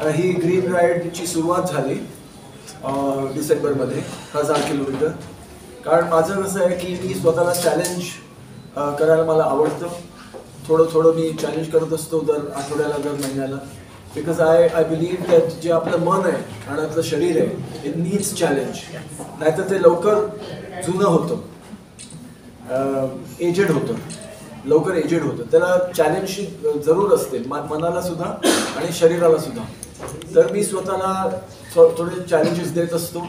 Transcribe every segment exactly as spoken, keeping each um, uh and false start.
ही green राईडची सुरुवात झाली डिसेंबरमध्ये हजार किलोमीटर. कारण माझं कसं आहे की मी स्वतःला चॅलेंज करायला मला आवडतं. थोडं थोडं मी चॅलेंज करत असतो दर आठवड्याला दर महिन्याला. Because I I believe that जे आपलं मन आहे आणि आपलं शरीर आहे इट नीड्स चॅलेंज. नाहीतर ते लवकर जुनं होतं, एजेड होतं, लवकर एजेड होतं. त्याला चॅलेंजची जरूर असते मनाला सुद्धा आणि शरीराला सुद्धा. तर मी स्वतःला थोडे चॅलेंजेस देत असतो.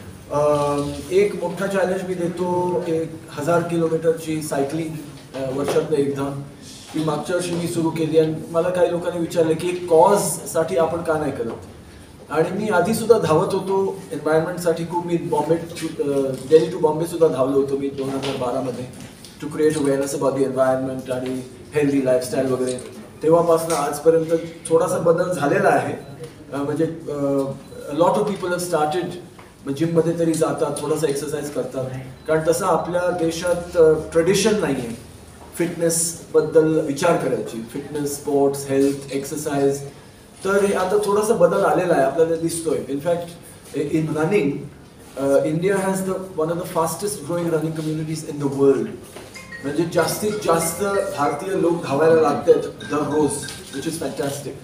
एक मोठा चॅलेंज मी देतो एक हजार किलोमीटरची सायकलिंग वर्षातनं एकदा. ती मागच्या वर्षी मी सुरू केली आणि मला काही लोकांनी विचारलं की एक कॉजसाठी आपण का नाही करत. आणि मी आधीसुद्धा धावत होतो एन्व्हायरमेंटसाठी खूप. मी बॉम्बे दिल्ली टू बॉम्बे सुद्धा धावलो होतो मी दोन हजार बारामध्ये to create awareness about the environment आणि हेल्दी लाईफस्टाईल वगैरे. तेव्हापासून आजपर्यंत थोडासा बदल झालेला आहे. म्हणजे lot of people have started जिममध्ये तरी जातात, थोडासा एक्सरसाइज करतात. कारण तसं आपल्या देशात ट्रेडिशन नाही आहे फिटनेसबद्दल विचार करायची. Fitness, sports, health, exercise. तर हे आता थोडासा बदल आलेला आहे आपल्याला दिसतोय. In fact in running India has the one of the fastest growing running communities in the world. म्हणजे जास्तीत जास्त भारतीय लोक धावायला लागतात दररोज, विच इज फॅन्टॅस्टिक.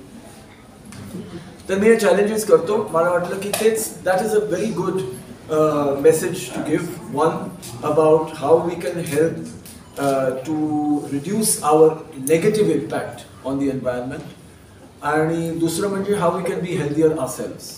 तर मी हे चॅलेंजेस करतो. मला वाटलं की तेच that is a very good message to give. One about how we can help to reduce our negative impact on the environment. आणि दुसरं म्हणजे how we can be healthier ourselves.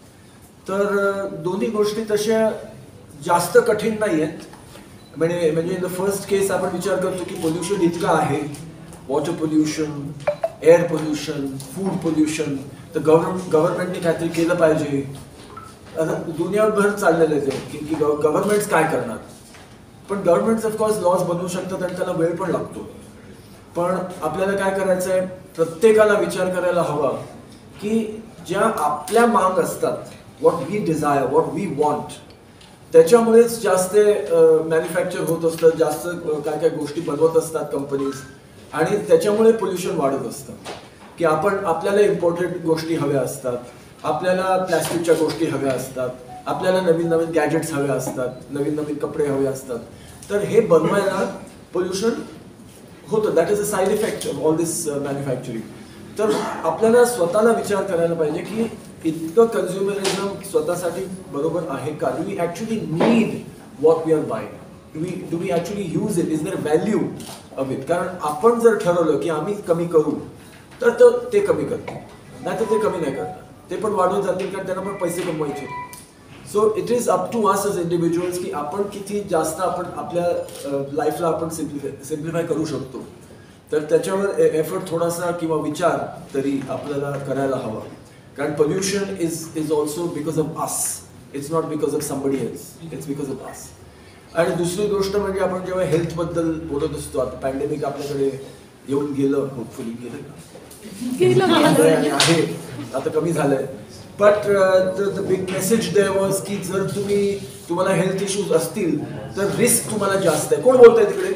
तर दोन्ही गोष्टी तशा जास्त कठीण नाही आहेत. म्हणजे म्हणजे इन द फर्स्ट केस आपण विचार करतो की पोल्युशन इतकं आहे, water pollution, air pollution, food pollution. तर गव्हर्न गव्हर्नमेंटने काहीतरी केलं पाहिजे. आता दुनियाभर चाललेलं आहे की की गव्हर्नमेंट्स काय करणार. पण गव्हर्नमेंट्स ऑफकोर्स लॉज बनवू शकतात आणि त्याला वेळ पण लागतो. पण आपल्याला काय करायचं आहे, प्रत्येकाला विचार करायला हवा की ज्या आपल्या माग असतात, what we desire, what we want, त्याच्यामुळेच जास्त मॅन्युफॅक्चर होत असतं, जास्त काय काय गोष्टी बनवत असतात कंपनीज. आणि त्याच्यामुळे पोल्युशन वाढत असतं. की आपण आपल्याला इम्पॉर्टंट गोष्टी हव्या असतात, आपल्याला प्लॅस्टिकच्या गोष्टी हव्या असतात, आपल्याला नवीन नवीन गॅजेट्स हव्या असतात, नवीन नवीन कपडे हवे असतात. तर हे बनवायला पोल्युशन होतं. That is a side effect of all this manufacturing. तर आपल्याला स्वतःला विचार करायला पाहिजे की इतकं कन्झ्युमरिझम स्वतःसाठी बरोबर आहे का. Do we actually need what we are buying. Do we do we actually use it. Is there value of it. कारण आपण जर ठरवलं की आम्ही कमी करू तर तो ते कमी करतील, नाही तर ते कमी नाही करणार. ते पण वाढवत जातील कारण त्यांना पण पैसे कमवायचे. So it is up to us as individuals की आपण किती जास्त आपण आपल्या लाईफला आपण सिम्प्लिफाय सिम्प्लिफाय करू शकतो. तर त्याच्यावर एफर्ट थोडासा किंवा विचार तरी आपल्याला करायला हवा. कारण pollution is is also because of us. It's not because of somebody else, it's because of us. आणि दुसरी गोष्ट म्हणजे आपण जेव्हा हेल्थबद्दल बोलत असतो, आता पॅन्डेमिक आपल्याकडे येऊन गेलं, होपफुली गेलं आणि आहे आता कमी झालंय. But the big message there was की जर तुम्ही तुम्हाला हेल्थ इश्यूज असतील तर रिस्क तुम्हाला जास्त आहे. कोण बोलतंय तिकडे?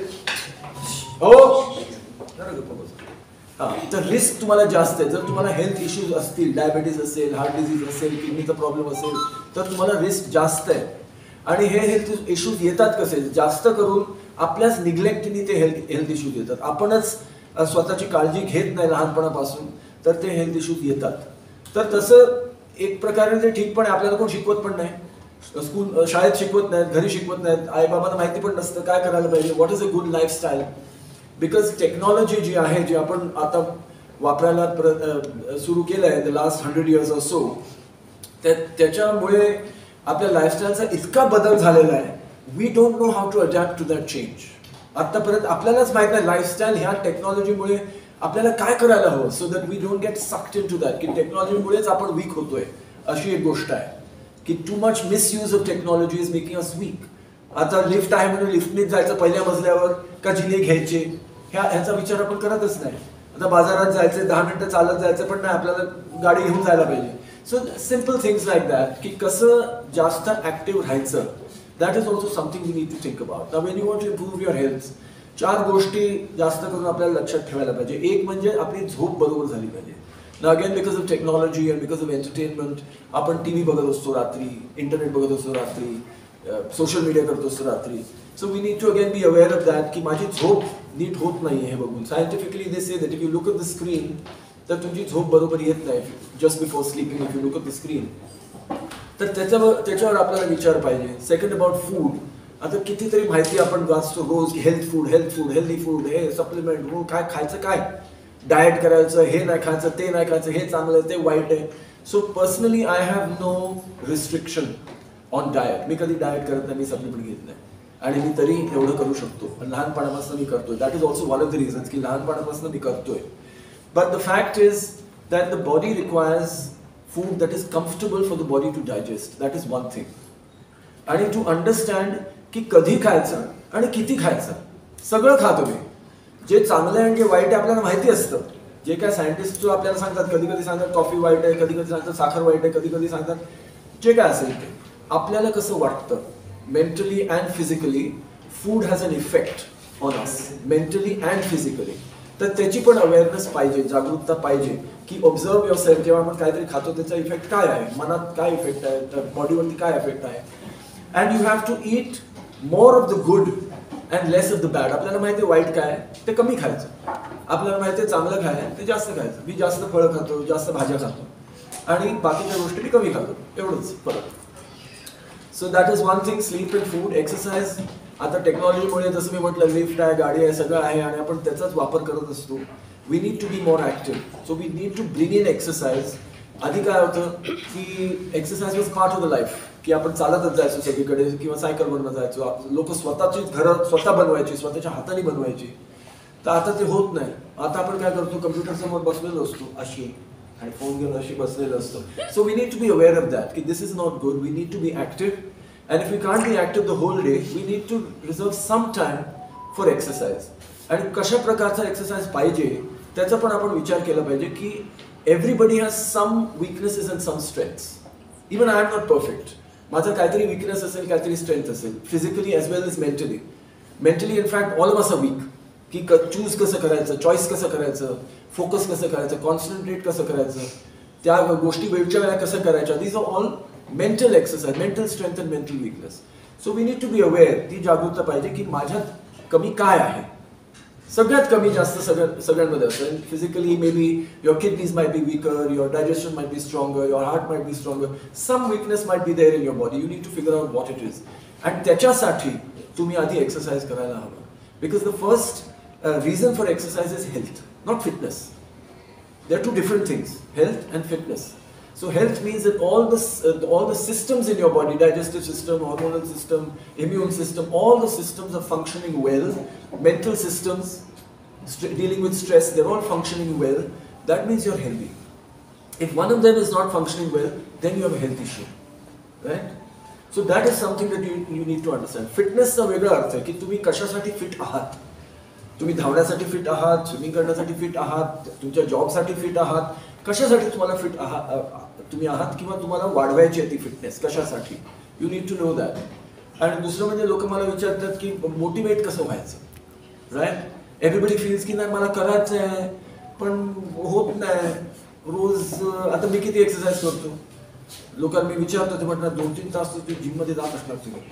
हो, हां. तर रिस्क तुम्हाला जास्त आहे. जर तुम्हाला हेल्थ इश्यूज असतील, डायबिटीज असेल, हार्ट डिझीज असेल, किडनीचा प्रॉब्लेम असेल, तर तुम्हाला रिस्क जास्त आहे. आणि हे हेल्थ इश्यूज येतात कसे? जास्त करून आपल्याच निग्लेक्टनी ते हेल्थ हेल्थ इश्यूज येतात. आपणच स्वतःची काळजी घेत नाही लहानपणापासून, तर ते हेल्थ इश्यूज येतात. तर तसं एक प्रकारे ते ठीक पण आहे. आपल्याला कोण शिकवत पण नाही, स्कूल शाळेत शिकवत नाहीत, घरी शिकवत नाहीत, आईबाबांना माहिती पण नसतं काय करायला पाहिजे, what is a good lifestyle. Because technology जी आहे, जी आपण आता वापरायला प्र सुरू केलं आहे द लास्ट हंड्रेड इयर्स असो, त्या त्याच्यामुळे आपल्या लाईफस्टाईलचा इतका बदल झालेला आहे. We don't know how to adapt to that change. आतापर्यंत आपल्यालाच माहित नाही लाईफस्टाईल ह्या टेक्नॉलॉजीमुळे आपल्याला काय करायला हवं, so that we don't get sucked in to that. की टेक्नॉलॉजीमुळेच आपण वीक होतोय अशी एक गोष्ट आहे. की too much misuse of technology is making us weak. आता लिफ्ट आहे म्हणून लिफ्टनेच जायचं पहिल्या मजल्यावर का जिने घ्यायचे, ह्या ह्याचा विचार आपण करतच नाही. आता बाजारात जायचं, दहा मिनिटं चालत जायचं पण नाही, आपल्याला गाडी घेऊन जायला पाहिजे. So simple things like that. की कसं जास्त ॲक्टिव्ह राहायचं, that is also something we need to think about. Now when you want to improve your health, चार गोष्टी जास्त करून आपल्याला लक्षात ठेवायला पाहिजे. एक म्हणजे आपली झोप बरोबर झाली पाहिजे. Now again, because of technology and because of entertainment, आपण टीव्ही बघत असतो रात्री, इंटरनेट बघत असतो रात्री, सोशल मीडिया करतो असतो रात्री. So we need to again be aware of that की माझी झोप नीट होत नाही हे बघून. Scientifically they say that if you look at the screen, तर तुमची झोप बरोबर येत नाही. Just before sleeping, if you look at the screen, तर त्याच्यावर त्याच्यावर आपल्याला विचार पाहिजे. Second about food. आता कितीतरी माहिती आपण वाचतो रोज की health food, health food, healthy food, हे सप्लिमेंट, हो काय खायचं, काय डाएट करायचं, हे नाही खायचं, ते नाही खायचं, हे चांगलं आहे, ते वाईट आहे. So personally I have no restriction on diet. मी कधी डाएट करत नाही, मी सप्लिमेंट घेत नाही आणि मी तरी एवढं करू शकतो. लहानपणापासून मी करतोय. That is also one of the reasons की लहानपणापासून मी करतोय. But the fact is that the body requires food that is comfortable for the body to digest. That is one thing. आणि to understand की कधी खायचं आणि किती खायचं. सगळं खा तुम्ही. जे चांगलं आहे आणि जे वाईट आहे आपल्याला माहिती असतं. जे काय सायंटिस्ट आपल्याला सांगतात, कधी कधी सांगतात कॉफी वाईट आहे, कधी कधी सांगतात साखर वाईट आहे, कधी कधी सांगतात जे काय असेल ते. आपल्याला कसं वाटतं mentally and physically, food has an effect on us mentally and physically. तर त्याची पण अवेअरनेस पाहिजे, जागरूकता पाहिजे की ऑब्झर्व युअर सेल्फ. जेव्हा आपण काहीतरी खातो त्याचा इफेक्ट काय आहे, मनात काय इफेक्ट आहे, तर बॉडीवरती काय इफेक्ट आहे. And you have to eat more of the good and less of the bad. आपल्याला माहिती आहे वाईट काय ते कमी खायचं, आपल्याला माहिती आहे चांगलं काय ते जास्त खायचं. मी जास्त फळं खातो, जास्त भाज्या खातो आणि बाकीच्या गोष्टी मी कमी खातो, एवढंच फरक. So that is one thing. Sleep and food. Exercise. आता टेक्नॉलॉजीमुळे जसं मी म्हटलं लिफ्ट आहे, गाडी आहे, सगळं आहे आणि आपण त्याचाच वापर करत असतो. We need to be more active. So we need to bring in exercise. आधी काय होतं की exercise was part of the life, की आपण चालतच जायचो सगळीकडे किंवा सायकलवरनं जायचो. लोक स्वतःची घरं स्वतः बनवायची, स्वतःच्या हाताने बनवायची. तर आता ते होत नाही. आता आपण काय करतो, कम्प्युटर समोर बसलेलो असतो अशी आणि फोन घेऊन अशी बसलेलो असतो. So we need to be aware of that की this is not good. We need to be active. And if we can't be active the whole day, we need to reserve some time for exercise. आणि कशा प्रकारचा exercise पाहिजे त्याचा पण आपण विचार केला पाहिजे की everybody has some weaknesses and some strengths. Even I am not perfect. माझं काहीतरी वीकनेस असेल, काहीतरी स्ट्रेंथ असेल, physically as well as mentally. Mentally in fact all of us a weak. की क चूज कसं करायचं, चॉईस कसं करायचं, फोकस कसं करायचं, कॉन्सन्ट्रेट कसं करायचं, त्या गोष्टी वेळच्या वेळा कसं करायच्या. These are all mental exercise, mental strength and mental weakness. So we need to be aware. ती जागरूकता पाहिजे की माझ्यात कमी काय आहे. सगळ्यात कमी जास्त सगळ्या सगळ्यांमध्ये असतं. Physically may be your kidneys might be weaker, your digestion might be stronger, your heart might be stronger. Some weakness might be there in your body. You need to figure out what it is. आणि त्याच्यासाठी तुम्ही आधी exercise करायला हवं. Because the first reason for exercise is health, not fitness. They are two different things, health and fitness. So health means that all the uh, all the systems in your body, digestive system, hormonal system, immune system, all the systems are functioning well. Mental systems, dealing with stress, they're all functioning well. That means you're healthy. If one of them is not functioning well, then you have a health issue, right? So that is something that you you need to understand. Fitness चा वेगळा अर्थ आहे की तुम्ही कशासाठी fit आहात. तुम्ही धावण्यासाठी फिट आहात, स्विमिंग करण्यासाठी फिट आहात, तुमच्या जॉबसाठी फिट आहात, कशासाठी तुम्हाला फिट आहात तुम्ही आहात किंवा तुम्हाला वाढवायची आहे ती फिटनेस कशासाठी. You need to know that. आणि दुसरं म्हणजे लोक मला विचारतात की मोटिवेट कसं व्हायचं, राईट. एव्हरीबडी फील्स की नाही मला करायचं आहे पण होत नाही रोज. आता मी किती एक्सरसाइज करतो, लोकांना मी विचारतो ते म्हणतात दोन तीन तास तू जिममध्ये जात असणार तुम्ही.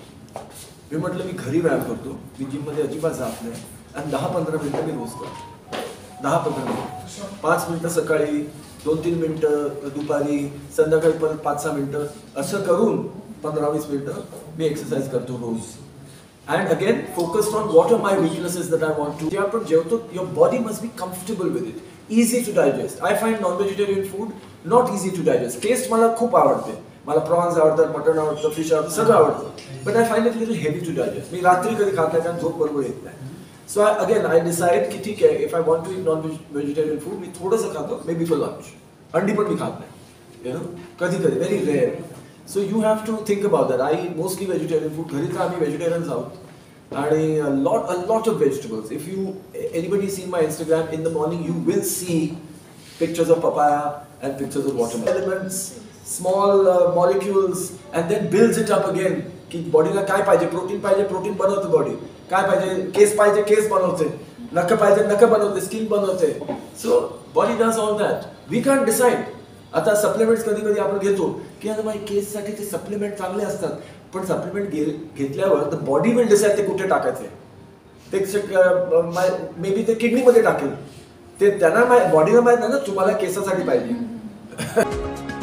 मी म्हटलं मी घरी व्यायाम करतो, मी जिममध्ये अजिबात जात नाही. आणि दहा पंधरा मिनटं मी रोज करतो. दहा पंधरा मिनटं, पाच मिनटं सकाळी, दोन तीन मिनटं दुपारी, संध्याकाळी परत पाच सहा मिनटं, असं करून पंधरा वीस मिनटं मी एक्सरसाइज करतो रोज. And again focused on what are my weaknesses that I want to. जे आपण जेवतो your body must be comfortable with it, easy to digest. I find non vegetarian food not easy to digest. Taste मला खूप आवडते, मला prawns आवडतात, mutton आवडतं, fish आवडतं, सगळं आवडतं. But I find it little heavy to digest. मी रात्री कधी खात नाही कारण झोप बरोबर येत नाही. So I, again, I decide की ठीक आहे, if I want to eat non-vegetarian food, मी थोडंसं खातो, maybe for lunch. अंडी पण मी खात नाही, you know, कधी कधी, very rare. So you have to think about that. I eat mostly vegetarian food. घरी तर आम्ही vegetarians आहोत आणि a lot, a lot of vegetables. If you, anybody seen my Instagram, in the morning you will see pictures of papaya and pictures of watermelon. Elements, small uh, molecules, and then builds it up again. की बॉडीला काय पाहिजे, protein पाहिजे, protein बनवते body. काय पाहिजे, केस पाहिजे, केस बनवते. नख पाहिजे नख बनवते, स्किन बनवते. So body does all that. We can decide. आता सप्लिमेंट्स कधी कधी आपण घेतो की आता माझ्या केससाठी ते सप्लिमेंट चांगले असतात, पण सप्लिमेंट घेतल्यावर द बॉडी विल डिसाईड ते कुठे टाकायचे. ते मे बी ते किडनीमध्ये टाकेल. ते त्यांना बॉडीला माहित नाही ना तुम्हाला केसासाठी पाहिजे.